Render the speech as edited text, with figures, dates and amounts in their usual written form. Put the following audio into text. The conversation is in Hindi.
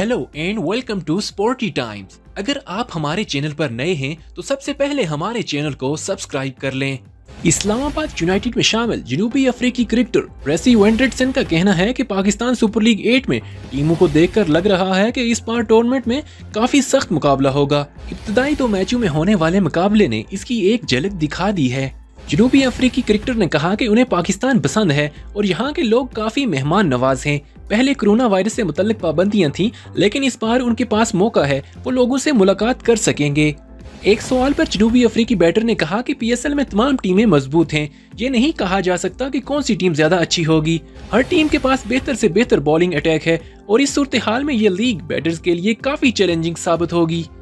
Hello and welcome to Sporty Times. अगर आप हमारे चैनल पर नए हैं तो सबसे पहले हमारे चैनल को सब्सक्राइब कर लें। इस्लामाबाद यूनाइटेड में शामिल जनूबी अफ्रीकी क्रिकेटर रेसी वेंड्रिटसन का कहना है कि पाकिस्तान सुपर लीग 8 में टीमों को देखकर लग रहा है कि इस बार टूर्नामेंट में काफी सख्त मुकाबला होगा। इब्तदाई 2 मैचों में होने वाले मुकाबले ने इसकी एक झलक दिखा दी है। जनूबी अफ्रीकी क्रिकेटर ने कहा कि उन्हें पाकिस्तान पसंद है और यहाँ के लोग काफी मेहमान नवाज हैं। पहले कोरोना वायरस से मुतल्लिक पाबंदियां थीं, लेकिन इस बार उनके पास मौका है, वो लोगों से मुलाकात कर सकेंगे। एक सवाल पर जनूबी अफ्रीकी बैटर ने कहा कि पीएसएल में तमाम टीमें मजबूत हैं। ये नहीं कहा जा सकता कि कौन सी टीम ज्यादा अच्छी होगी। हर टीम के पास बेहतर से बेहतर बॉलिंग अटैक है और इस सूरत हाल में ये लीग बैटर्स के लिए काफी चैलेंजिंग साबित होगी।